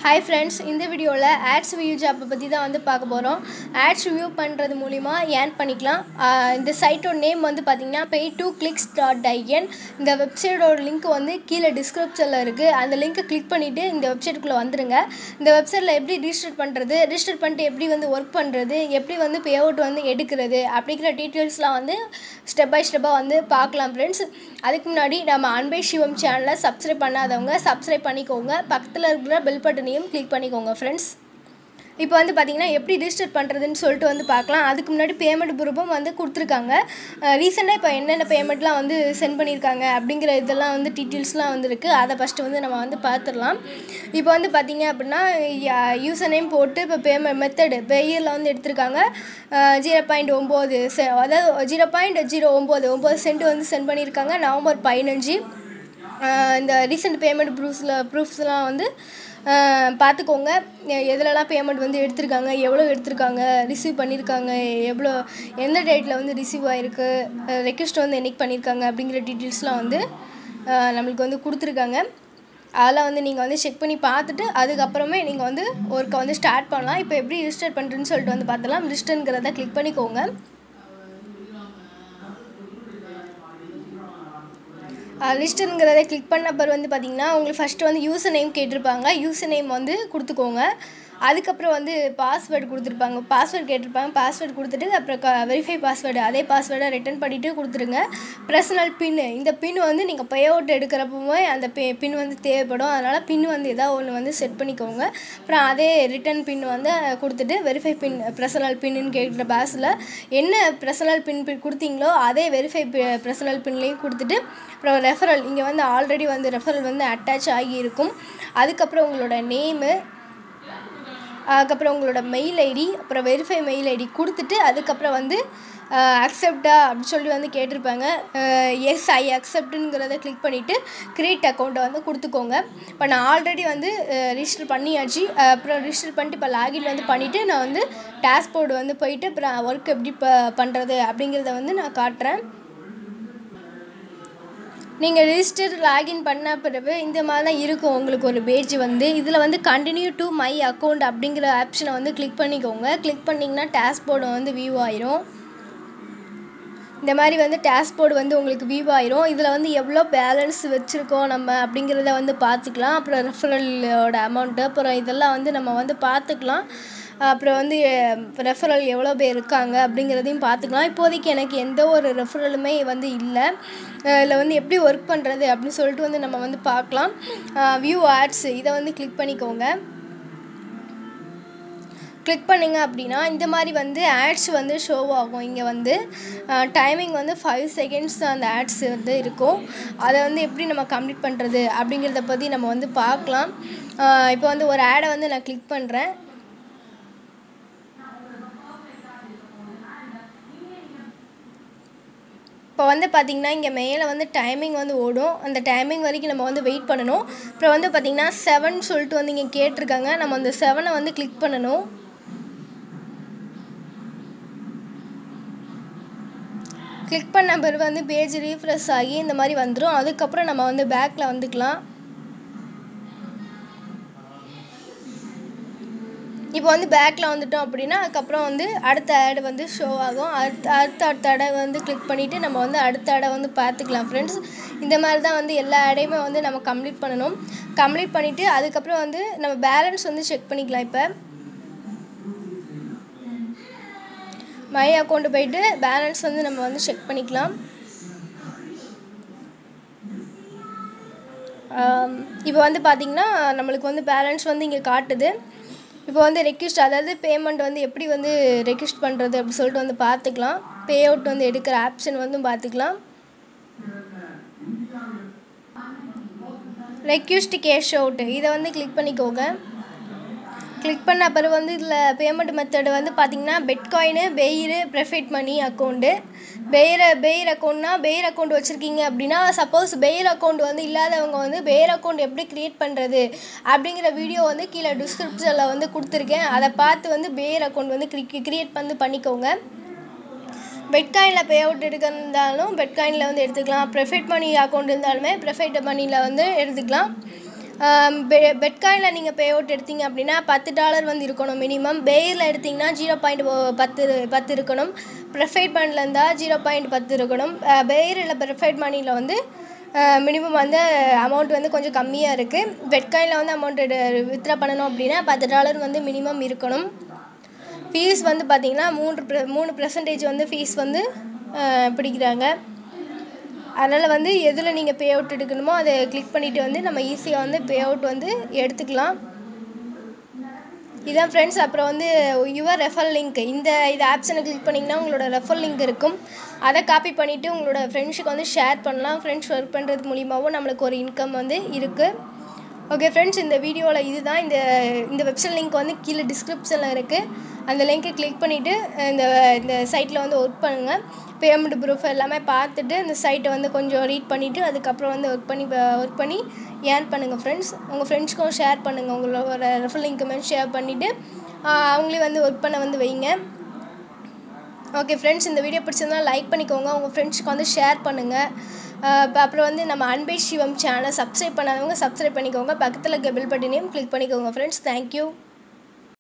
Hi friends, இந்த வீடியோல ads view job பத்தி தான் வந்து பார்க்க போறோம். ads view பண்றது மூலமா earn பண்ணிக்கலாம். இந்த சைட்டோட நேம் வந்து பாத்தீங்கன்னா pay2clicks.in. இந்த வெப்சைட்டோட லிங்க் வந்து கீழ டிஸ்கிரிப்ஷன்ல இருக்கு. அந்த லிங்கை கிளிக் பண்ணிட்டு இந்த வெப்சைட்க்குள்ள வந்துருங்க. இந்த வெப்சைட்ல எப்படி ரெஜிஸ்டர் பண்றது, ரெஜிஸ்டர் பண்ணிட்டு எப்படி வந்து வர்க் பண்றது, எப்படி வந்து பே அவுட் வந்து எடுக்கிறது அப்படிங்கற டீடைல்ஸ்லாம் வந்து ஸ்டெப் பை ஸ்டெப்பா வந்து பார்க்கலாம் फ्रेंड्स. அதுக்கு முன்னாடி நம்ம அன்பே சிவம் சேனலை சப்ஸ்கிரைப் பண்ணாதவங்க சப்ஸ்கிரைப் பண்ணிக்கோங்க. பக்கத்துல இருக்கிற பெல் பட்டனையும் கிளிக் பண்ணிக்கோங்க फ्रेंड्स. இப்போ வந்து பாத்தீங்கன்னா எப்படி ரெஜிஸ்டர் பண்றதுன்னு சொல்லிட்டு வந்து பார்க்கலாம். அதுக்கு முன்னாடி பேமெண்ட் ப்ரூஃபும் வந்து கொடுத்திருக்காங்க. ரீசன்ட்டா இப்போ என்னென்ன பேமெண்ட்லாம் வந்து சென்ட் பண்ணிருக்காங்க அப்படிங்கற இதெல்லாம் வந்து டீடைல்ஸ்லாம் வந்திருக்கு. அத ஃபர்ஸ்ட் வந்து நம்ம வந்து பார்த்துறலாம். இப்போ வந்து பாத்தீங்க அப்படினா யூசர் நேம் போட்டு இப்போ பேமெண்ட் மெத்தட் பேயர்ல வந்து எடுத்துருக்காங்க. 0.9 அதாவது 0.099 சென்ட் வந்து சென்ட் பண்ணிருக்காங்க நவம்பர் 15. இந்த ரீசன்ட் பேமெண்ட் ப்ரூஃப்ஸ்லாம் வந்து பார்த்துக்கோங்க. எதுலலாம் பேமெண்ட் வந்து எடுத்திருக்காங்க, எவ்வளோ எடுத்திருக்காங்க, ரிசீவ் பண்ணியிருக்காங்க, எந்த டேட்டில் வந்து ரிசீவ் ஆகிருக்கு, ரெக்வெஸ்ட் வந்து என்னைக்கு பண்ணியிருக்காங்க அப்படிங்கிற டீட்டெயில்ஸ்லாம் வந்து நம்மளுக்கு வந்து கொடுத்துருக்காங்க. அதெல்லாம் வந்து நீங்கள் வந்து செக் பண்ணி பார்த்துட்டு அதுக்கப்புறமே நீங்கள் வந்து ஒர்க்கை வந்து ஸ்டார்ட் பண்ணலாம். இப்போ எப்படி ரிஜிஸ்டர் பண்ணுறதுன்னு சொல்லிட்டு வந்து பார்த்தலாம். ரிஜிஸ்டருங்கிறத கிளிக் பண்ணிக்கோங்க. லிஸ்ட்டுங்கிறத கிளிக் பண்ண பிறகு வந்து பார்த்திங்கன்னா உங்களுக்கு ஃபஸ்ட்டு வந்து யூசர் நேம் கேட்டிருப்பாங்க. யூசர் நேம் வந்து கொடுத்துக்கோங்க. அதுக்கப்புறம் வந்து பாஸ்வேர்டு கொடுத்துருப்பாங்க. பாஸ்வேர்டு கேட்டிருப்பாங்க. பாஸ்வேர்டு கொடுத்துட்டு அப்புறம் வெரிஃபை பாஸ்வேர்டு அதே பாஸ்வேர்டை ரிட்டன் பண்ணிவிட்டு கொடுத்துருங்க. பர்சனல் பின்னு இந்த பின் வந்து நீங்கள் பே அவுட் எடுக்கிறப்பவே அந்த பின் வந்து தேவைப்படும். அதனால் பின் வந்து ஏதாவது ஒன்று வந்து செட் பண்ணிக்கோங்க. அப்புறம் அதே ரிட்டன் பின் வந்து கொடுத்துட்டு வெரிஃபை பின் பர்சனல் பின்னு கேட்குற பாஸில் என்ன பர்சனல் பின் கொடுத்தீங்களோ அதே வெரிஃபை பர்சனல் பின்லேயும் கொடுத்துட்டு அப்புறம் ரெஃபரல் இங்கே வந்து ஆல்ரெடி வந்து ரெஃபரல் வந்து அட்டாச் ஆகி இருக்கும். அதுக்கப்புறம் உங்களோட நேமு, அதுக்கப்புறம் உங்களோட மெயில் ஐடி, அப்புறம் வெரிஃபை மெயில் ஐடி கொடுத்துட்டு அதுக்கப்புறம் வந்து அக்செப்டா அப்படின்னு சொல்லி வந்து கேட்டிருப்பாங்க. எஸ் ஐ அக்செப்ட்டுங்கிறத கிளிக் பண்ணிவிட்டு க்ரியேட் அக்கௌண்ட்டை வந்து கொடுத்துக்கோங்க. இப்போ நான் ஆல்ரெடி வந்து ரிஜிஸ்டர் பண்ணியாச்சு. அப்புறம் ரிஜிஸ்டர் பண்ணிட்டு இப்போ லாகின் வந்து பண்ணிவிட்டு நான் வந்து டேஷ்போர்டு வந்து போயிட்டு அப்புறம் ஒர்க் எப்படி பண்ணுறது அப்படிங்கிறத வந்து நான் காட்டுறேன். நீங்கள் ரிஜிஸ்டர் லாகின் பண்ண பிறகு இந்த மாதிரி தான் இருக்கும் உங்களுக்கு ஒரு பேஜ் வந்து. இதில் வந்து கண்டினியூ டு மை அக்கௌண்ட் அப்படிங்கிற ஆப்ஷனை வந்து கிளிக் பண்ணிக்கோங்க. கிளிக் பண்ணிங்கன்னா டேஷ்போர்டு வந்து வியூ ஆயிரும். இந்த மாதிரி வந்து டேஷ்போர்டு வந்து உங்களுக்கு வியூ ஆயிரும். இதில் வந்து எவ்வளோ பேலன்ஸ் வச்சுருக்கோம் நம்ம அப்படிங்கிறத வந்து பார்த்துக்கலாம். அப்புறம் ரெஃபரலோட அமௌண்ட்டு அப்புறம் இதெல்லாம் வந்து நம்ம வந்து பார்த்துக்கலாம். அப்புறம் வந்து ரெஃபரல் எவ்வளோ பேர் இருக்காங்க அப்படிங்கிறதையும் பார்த்துக்கலாம். இப்போதைக்கு எனக்கு எந்த ஒரு ரெஃபரலுமே வந்து இல்லை. இதில் வந்து எப்படி ஒர்க் பண்ணுறது அப்படின்னு சொல்லிட்டு வந்து நம்ம வந்து பார்க்கலாம். வியூ ஆட்ஸ் இதை வந்து கிளிக் பண்ணிக்கோங்க. கிளிக் பண்ணிங்க அப்படின்னா இந்த மாதிரி வந்து ஆட்ஸ் வந்து ஷோ ஆகும். இங்கே வந்து டைமிங் வந்து 5 செகண்ட்ஸ் அந்த ஆட்ஸ் வந்து இருக்கும். அதை வந்து எப்படி நம்ம கம்ப்ளீட் பண்ணுறது அப்படிங்கிறத பற்றி நம்ம வந்து பார்க்கலாம். இப்போ வந்து ஒரு ஆடை வந்து நான் கிளிக் பண்ணுறேன். இப்போ வந்து பார்த்திங்கன்னா இங்கே மேலே வந்து டைமிங் வந்து ஓடும். அந்த டைமிங் வரைக்கும் நம்ம வந்து வெயிட் பண்ணணும். அப்புறம் வந்து பார்த்திங்கன்னா 7 சொல்லிட்டு வந்து இங்கே கேட்டிருக்காங்க. நம்ம அந்த 7 வந்து கிளிக் பண்ணணும். கிளிக் பண்ண பிறகு வந்து பேஜ் ரீஃப்ரெஷ் ஆகி இந்த மாதிரி வந்துடும். அதுக்கப்புறம் நம்ம வந்து பேக்கில் வந்துக்கலாம். இப்போ வந்து பேக்கில் வந்துட்டோம் அப்படின்னா அதுக்கப்புறம் வந்து அடுத்த ஆடு வந்து ஷோ ஆகும். அடுத்த ஆடை வந்து கிளிக் பண்ணிவிட்டு நம்ம வந்து அடுத்த ஆடை வந்து பார்த்துக்கலாம் ஃப்ரெண்ட்ஸ். இந்த மாதிரி தான் வந்து எல்லா ஆடையுமே வந்து நம்ம கம்ப்ளீட் பண்ணணும். கம்ப்ளீட் பண்ணிவிட்டு அதுக்கப்புறம் வந்து நம்ம பேலன்ஸ் வந்து செக் பண்ணிக்கலாம். இப்போ மை அக்கௌண்ட்டு போயிட்டு பேலன்ஸ் வந்து நம்ம வந்து செக் பண்ணிக்கலாம். இப்போ வந்து பார்த்திங்கன்னா நம்மளுக்கு வந்து பேலன்ஸ் வந்து இங்கே காட்டுது. இப்போ வந்து ரெக்வெஸ்ட் அதாவது பேமெண்ட் வந்து எப்படி வந்து ரெக்வெஸ்ட் பண்ணுறது அப்படி சொல்லிட்டு வந்து பார்த்துக்கலாம். பே அவுட் வந்து எடுக்கிற ஆப்ஷன் வந்து பார்த்துக்கலாம். ரெக்வெஸ்ட் கேஷ் அவுட் இதை வந்து கிளிக் பண்ணிக்கோங்க. கிளிக் பண்ண பிறகு வந்து இதில் பேமெண்ட் மெத்தடு வந்து பார்த்திங்கன்னா பிட்காயினு, பெயர், ப்ரெஃபைட் மணி அக்கௌண்ட்டு. பெயர் அக்கௌண்ட்னா பெயர் அக்கௌண்ட் வச்சுருக்கீங்க அப்படின்னா சப்போஸ் பெயர் அக்கௌண்ட் வந்து இல்லாதவங்க வந்து பெயர் அக்கௌண்ட் எப்படி க்ரியேட் பண்ணுறது அப்படிங்கிற வீடியோ வந்து கீழே டிஸ்கிரிப்ஷனில் வந்து கொடுத்துருக்கேன். அதை பார்த்து வந்து பெயர் அக்கௌண்ட் வந்து க்ரியேட் பண்ணிக்கோங்க. பிட்காயினில் பே அவுட் எடுக்கிறதாலும் பிட்காயினில் வந்து எடுத்துக்கலாம். ப்ரெஃபைட் மணி அக்கௌண்ட் இருந்தாலுமே ப்ரெஃபைட் மணியில் வந்து எடுத்துக்கலாம். பெட்காயினில் நீங்கள் பே அவுட் எடுத்தீங்க அப்படின்னா $10 வந்து இருக்கணும் மினிமம். பேயில் எடுத்திங்கன்னா 0.10 இருக்கணும். ப்ரிஃபைட் மணியில் இருந்தால் 0.10 இருக்கணும். பேர் இல்லை ப்ரிஃபைட் மணியில் வந்து மினிமம் வந்து அமௌண்ட் வந்து கொஞ்சம் கம்மியாக இருக்குது. பெட்காயினில் வந்து அமௌண்ட் வித்ட்ரா பண்ணணும் அப்படின்னா $10 வந்து மினிமம் இருக்கணும். ஃபீஸ் வந்து பார்த்திங்கன்னா 3% வந்து ஃபீஸ் வந்து பிடிக்கிறாங்க. அதனால் வந்து எதில் நீங்கள் பே அவுட் எடுக்கணுமோ அதை கிளிக் பண்ணிவிட்டு வந்து நம்ம ஈஸியாக வந்து பே அவுட் வந்து எடுத்துக்கலாம். இதான் ஃப்ரெண்ட்ஸ். அப்புறம் வந்து யுவர் ரெஃபர் லிங்க், இந்த ஆப்ஷனை கிளிக் பண்ணிங்கன்னா உங்களோட ரெஃபர் லிங்க் இருக்கும். அதை காப்பி பண்ணிவிட்டு உங்களோட ஃப்ரெண்ட்ஸுக்கு வந்து ஷேர் பண்ணலாம். ஃப்ரெண்ட்ஸ் ஒர்க் பண்ணுறது மூலிமாவும் நம்மளுக்கு ஒரு இன்கம் வந்து இருக்குது. ஓகே ஃப்ரெண்ட்ஸ், இந்த வீடியோவில் இதுதான். இந்த வெப்சைட் லிங்க் வந்து கீழே டிஸ்கிரிப்ஷனில் இருக்குது. அந்த லிங்க்கை கிளிக் பண்ணிவிட்டு இந்த சைட்டில் வந்து ஒர்க் பண்ணுங்கள். பேமெண்ட் ப்ரூஃப் எல்லாமே பார்த்துட்டு இந்த சைட்டை வந்து கொஞ்சம் ரீட் பண்ணிவிட்டு அதுக்கப்புறம் வந்து ஒர்க் பண்ணி ஏர்ன் பண்ணுங்கள் ஃப்ரெண்ட்ஸ். உங்கள் ஃப்ரெண்ட்ஸ்க்கும் ஷேர் பண்ணுங்கள். உங்களோட ரெஃபர் லிங்க்குமே ஷேர் பண்ணிவிட்டு அவங்களே வந்து ஒர்க் பண்ண வந்து வைங்க. ஓகே ஃப்ரெண்ட்ஸ், இந்த வீடியோ பிடிச்சிருந்தால் லைக் பண்ணிக்கோங்க. உங்கள் ஃப்ரெண்ட்ஸ்க்கு வந்து ஷேர் பண்ணுங்கள். அப்புறம் வந்து நம்ம அன்பே சிவம் சேனலை சப்ஸ்கிரைப் பண்ணாதவங்க சப்ஸ்கிரைப் பண்ணிக்கோங்க. பக்கத்தில் இருக்க பெல் பட்டனையும் கிளிக் பண்ணிக்கோங்க ஃப்ரெண்ட்ஸ். தேங்க்யூ.